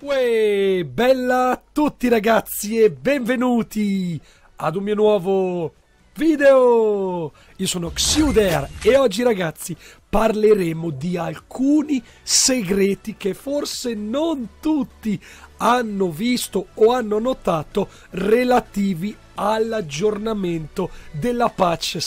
Uè, bella a tutti ragazzi e benvenuti ad un mio nuovo video! Io sono Xuder e oggi ragazzi parleremo di alcuni segreti che forse non tutti hanno visto o hanno notato relativi all'aggiornamento della patch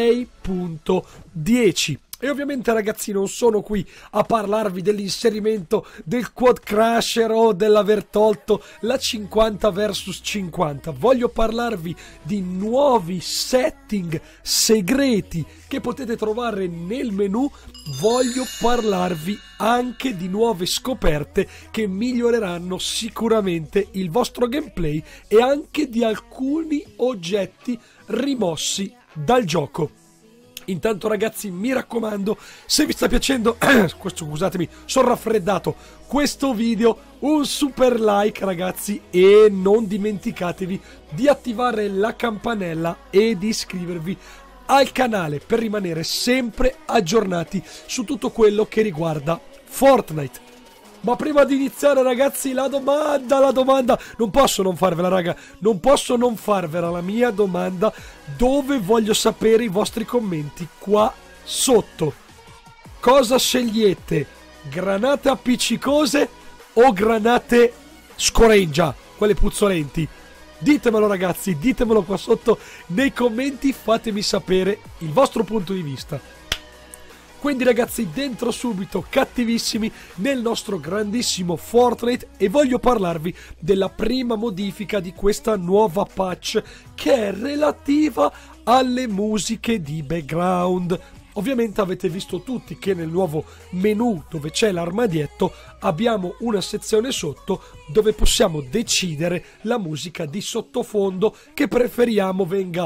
6.10. E ovviamente ragazzi non sono qui a parlarvi dell'inserimento del Quad Crusher o dell'aver tolto la 50 vs 50. Voglio parlarvi di nuovi setting segreti che potete trovare nel menu. Voglio parlarvi anche di nuove scoperte che miglioreranno sicuramente il vostro gameplay e anche di alcuni oggetti rimossi dal gioco. Intanto ragazzi mi raccomando, se vi sta piacendo scusatemi, sono raffreddato, questo video, un super like ragazzi, e non dimenticatevi di attivare la campanella e di iscrivervi al canale per rimanere sempre aggiornati su tutto quello che riguarda Fortnite. Ma prima di iniziare ragazzi la domanda, non posso non farvela raga, non posso non farvela la mia domanda, dove voglio sapere i vostri commenti qua sotto. Cosa scegliete? Granate appiccicose o granate scoreggia, quelle puzzolenti? Ditemelo ragazzi, ditemelo qua sotto nei commenti, fatemi sapere il vostro punto di vista. Quindi ragazzi, dentro subito, cattivissimi, nel nostro grandissimo Fortnite, e voglio parlarvi della prima modifica di questa nuova patch che è relativa alle musiche di background. Ovviamente avete visto tutti che nel nuovo menu dove c'è l'armadietto abbiamo una sezione sotto dove possiamo decidere la musica di sottofondo che preferiamo venga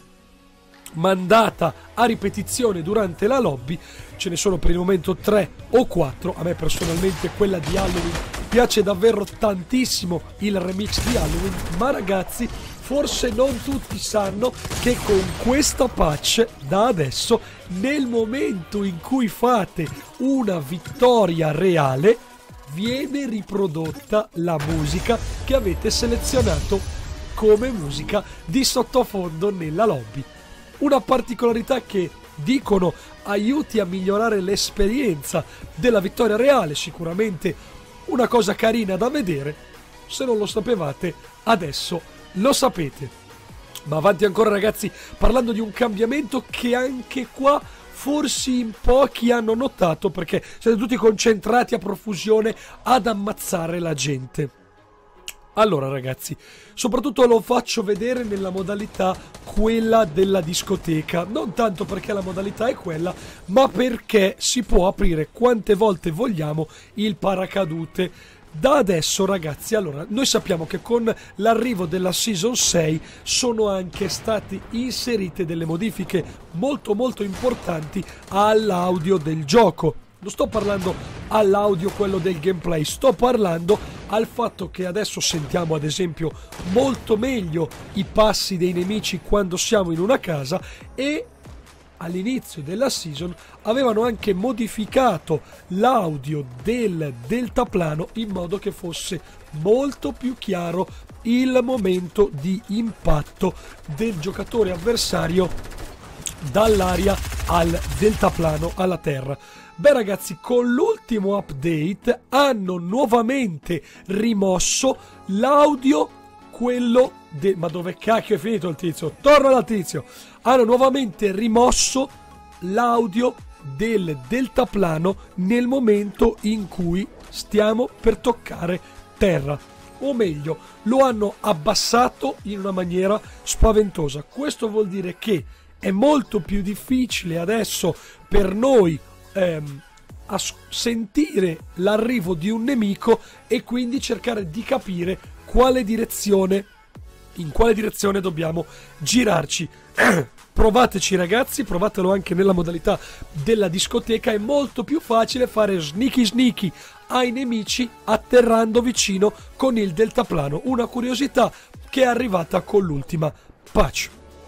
mandata a ripetizione durante la lobby. Ce ne sono per il momento 3 o 4. A me personalmente quella di Halloween piace davvero tantissimo, il remix di Halloween, ma ragazzi forse non tutti sanno che con questa patch da adesso, nel momento in cui fate una vittoria reale, viene riprodotta la musica che avete selezionato come musica di sottofondo nella lobby. Una particolarità che dicono aiuti a migliorare l'esperienza della vittoria reale, sicuramente una cosa carina da vedere. Se non lo sapevate, adesso lo sapete. Ma avanti ancora ragazzi, parlando di un cambiamento che anche qua forse in pochi hanno notato, perché siete tutti concentrati a profusione ad ammazzare la gente. Allora ragazzi, soprattutto lo faccio vedere nella modalità quella della discoteca, non tanto perché la modalità è quella, ma perché si può aprire quante volte vogliamo il paracadute. Da adesso ragazzi, allora, noi sappiamo che con l'arrivo della Season 6 sono anche state inserite delle modifiche molto importanti all'audio del gioco. Non sto parlando all'audio quello del gameplay, sto parlando al fatto che adesso sentiamo ad esempio molto meglio i passi dei nemici quando siamo in una casa, e all'inizio della season avevano anche modificato l'audio del deltaplano in modo che fosse molto più chiaro il momento di impatto del giocatore avversario dall'aria al deltaplano alla terra. Beh ragazzi, con l'ultimo update hanno nuovamente rimosso l'audio, quello ma dove cacchio è finito il tizio? Torna dal tizio! Hanno nuovamente rimosso l'audio del deltaplano nel momento in cui stiamo per toccare terra. O meglio, lo hanno abbassato in una maniera spaventosa. Questo vuol dire che è molto più difficile adesso per noi a sentire l'arrivo di un nemico e quindi cercare di capire in quale direzione dobbiamo girarci. Provateci ragazzi, provatelo anche nella modalità della discoteca, è molto più facile fare sneaky ai nemici atterrando vicino con il deltaplano, una curiosità che è arrivata con l'ultima patch.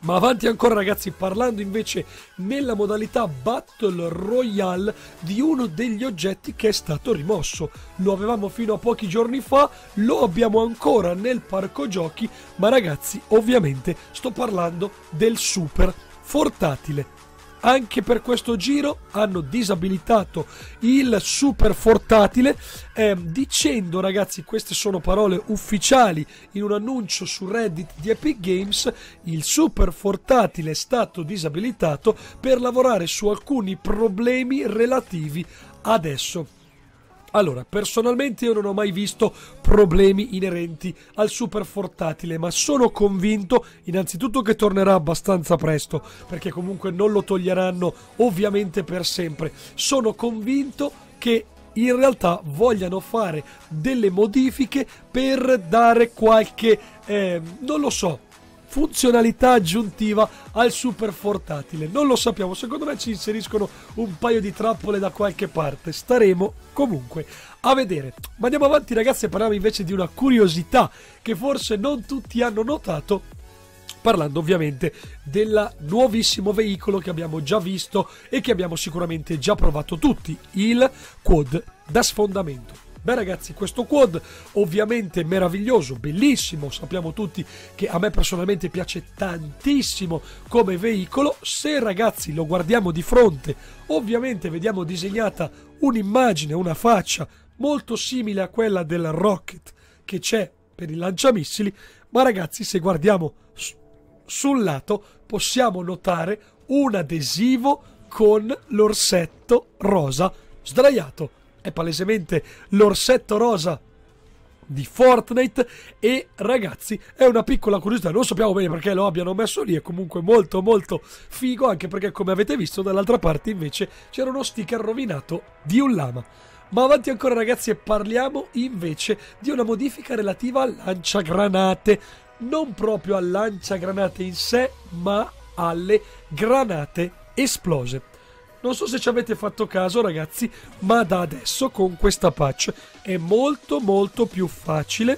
Ma avanti ancora ragazzi, parlando invece nella modalità Battle Royale di uno degli oggetti che è stato rimosso. Lo avevamo fino a pochi giorni fa, lo abbiamo ancora nel parco giochi, ma ragazzi ovviamente sto parlando del super portatile. Anche per questo giro hanno disabilitato il super portatile, dicendo ragazzi, queste sono parole ufficiali in un annuncio su Reddit di Epic Games, il super portatile è stato disabilitato per lavorare su alcuni problemi relativi ad esso. Allora, personalmente io non ho mai visto problemi inerenti al super portatile, ma sono convinto innanzitutto che tornerà abbastanza presto, perché comunque non lo toglieranno ovviamente per sempre. Sono convinto che in realtà vogliano fare delle modifiche per dare qualche, non lo so, funzionalità aggiuntiva al super portatile. Non lo sappiamo, secondo me ci inseriscono un paio di trappole da qualche parte, staremo comunque a vedere. Ma andiamo avanti ragazzi, e parliamo invece di una curiosità che forse non tutti hanno notato, parlando ovviamente del nuovissimo veicolo che abbiamo già visto e che abbiamo sicuramente già provato tutti, il quad da sfondamento. Beh ragazzi, questo quad ovviamente meraviglioso, bellissimo, sappiamo tutti che a me personalmente piace tantissimo come veicolo. Se ragazzi lo guardiamo di fronte, ovviamente vediamo disegnata un'immagine, una faccia molto simile a quella del rocket che c'è per i lanciamissili, ma ragazzi se guardiamo sul lato possiamo notare un adesivo con l'orsetto rosa sdraiato. È palesemente l'orsetto rosa di Fortnite e ragazzi è una piccola curiosità, non sappiamo bene perché lo abbiano messo lì, è comunque molto molto figo, anche perché come avete visto dall'altra parte invece c'era uno sticker rovinato di un lama. Ma avanti ancora ragazzi, e parliamo invece di una modifica relativa al lanciagranate, non proprio al lanciagranate in sé ma alle granate esplose. Non so se ci avete fatto caso ragazzi, ma da adesso con questa patch è molto molto più facile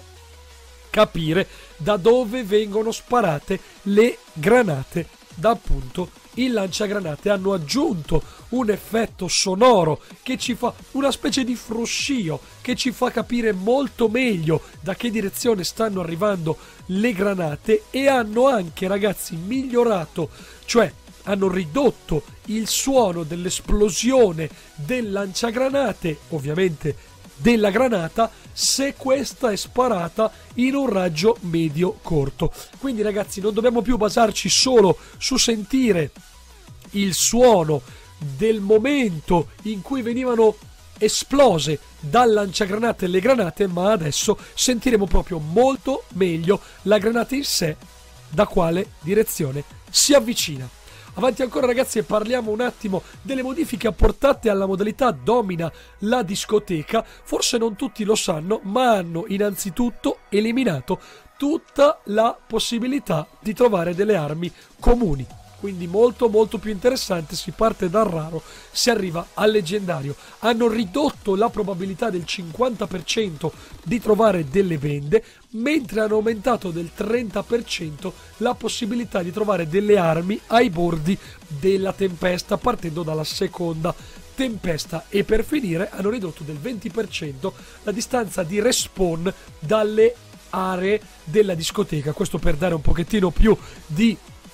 capire da dove vengono sparate le granate da appunto il lanciagranate. Hanno aggiunto un effetto sonoro che ci fa una specie di fruscio, che ci fa capire molto meglio da che direzione stanno arrivando le granate, e hanno anche ragazzi migliorato, cioè hanno ridotto il suono dell'esplosione del lanciagranate, ovviamente della granata, se questa è sparata in un raggio medio corto. Quindi ragazzi non dobbiamo più basarci solo su sentire il suono del momento in cui venivano esplose dal lanciagranate le granate, ma adesso sentiremo proprio molto meglio la granata in sé da quale direzione si avvicina. Avanti ancora ragazzi, e parliamo un attimo delle modifiche apportate alla modalità Domina la discoteca. Forse non tutti lo sanno, ma hanno innanzitutto eliminato tutta la possibilità di trovare delle armi comuni. Quindi molto molto più interessante, si parte dal raro, si arriva al leggendario. Hanno ridotto la probabilità del 50% di trovare delle bende, mentre hanno aumentato del 30% la possibilità di trovare delle armi ai bordi della tempesta, partendo dalla seconda tempesta, e per finire hanno ridotto del 20% la distanza di respawn dalle aree della discoteca. Questo per dare un pochettino più di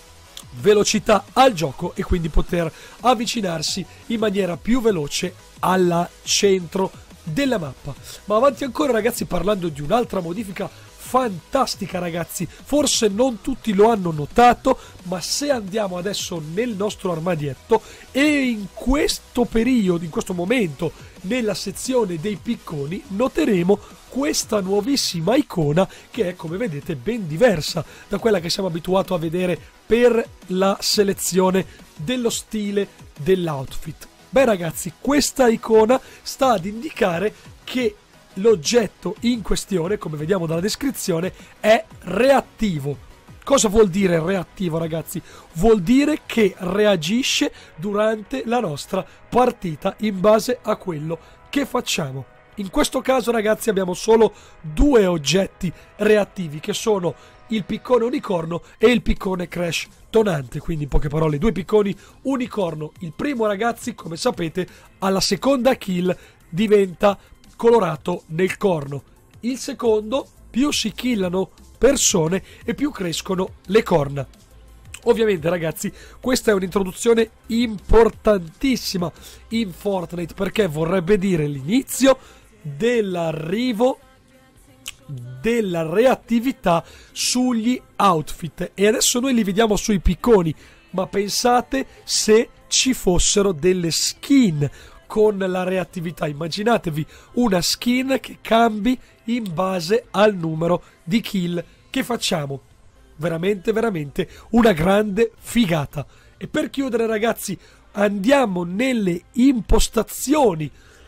velocità al gioco e quindi poter avvicinarsi in maniera più veloce al centro della mappa. Ma avanti ancora ragazzi, parlando di un'altra modifica fantastica ragazzi, forse non tutti lo hanno notato, ma se andiamo adesso nel nostro armadietto e in questo periodo, in questo momento nella sezione dei picconi, noteremo questa nuovissima icona che è, come vedete, ben diversa da quella che siamo abituati a vedere per la selezione dello stile dell'outfit. Beh ragazzi, questa icona sta ad indicare che l'oggetto in questione, come vediamo dalla descrizione, è reattivo. Cosa vuol dire reattivo ragazzi? Vuol dire che reagisce durante la nostra partita in base a quello che facciamo. In questo caso ragazzi abbiamo solo due oggetti reattivi, che sono il piccone unicorno e il piccone crash tonante. Quindi in poche parole due picconi unicorno. Il primo ragazzi, come sapete, alla seconda kill diventa colorato nel corno. Il secondo, più si killano persone e più crescono le corna. Ovviamente ragazzi questa è un'introduzione importantissima in Fortnite, perché vorrebbe dire l'inizio dell'arrivo della reattività sugli outfit. E adesso noi li vediamo sui picconi, ma pensate se ci fossero delle skin con la reattività. Immaginatevi una skin che cambi in base al numero di kill che facciamo. Veramente una grande figata. E per chiudere ragazzi andiamo nelle impostazioni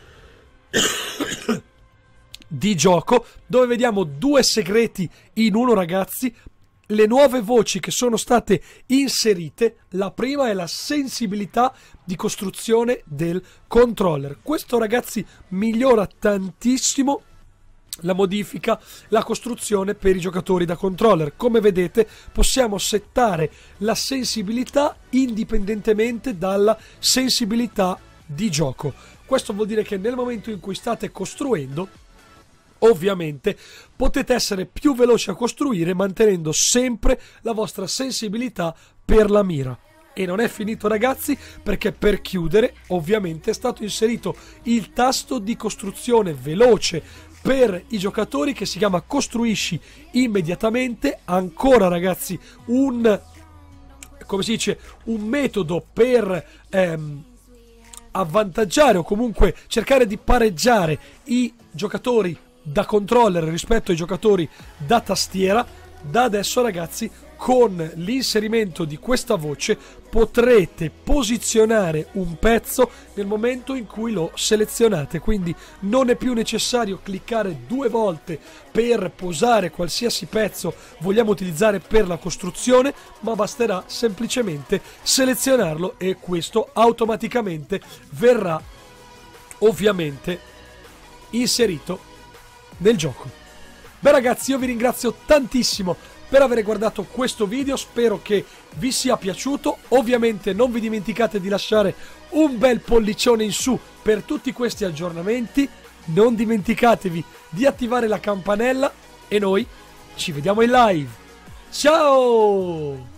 di gioco, dove vediamo due segreti in uno ragazzi. Le nuove voci che sono state inserite, la prima è la sensibilità di costruzione del controller. Questo ragazzi migliora tantissimo la modifica, la costruzione per i giocatori da controller. Come vedete possiamo settare la sensibilità indipendentemente dalla sensibilità di gioco. Questo vuol dire che nel momento in cui state costruendo, ovviamente potete essere più veloci a costruire mantenendo sempre la vostra sensibilità per la mira. E non è finito ragazzi, perché per chiudere ovviamente è stato inserito il tasto di costruzione veloce per i giocatori, che si chiama costruisci immediatamente. Ancora ragazzi un metodo per avvantaggiare o comunque cercare di pareggiare i giocatori da controller rispetto ai giocatori da tastiera. Da adesso ragazzi con l'inserimento di questa voce potrete posizionare un pezzo nel momento in cui lo selezionate, quindi non è più necessario cliccare due volte per posare qualsiasi pezzo vogliamo utilizzare per la costruzione, ma basterà semplicemente selezionarlo e questo automaticamente verrà ovviamente inserito nel gioco. Beh ragazzi, io vi ringrazio tantissimo per aver guardato questo video, spero che vi sia piaciuto. Ovviamente non vi dimenticate di lasciare un bel pollicione in su per tutti questi aggiornamenti, non dimenticatevi di attivare la campanella e noi ci vediamo in live. Ciao!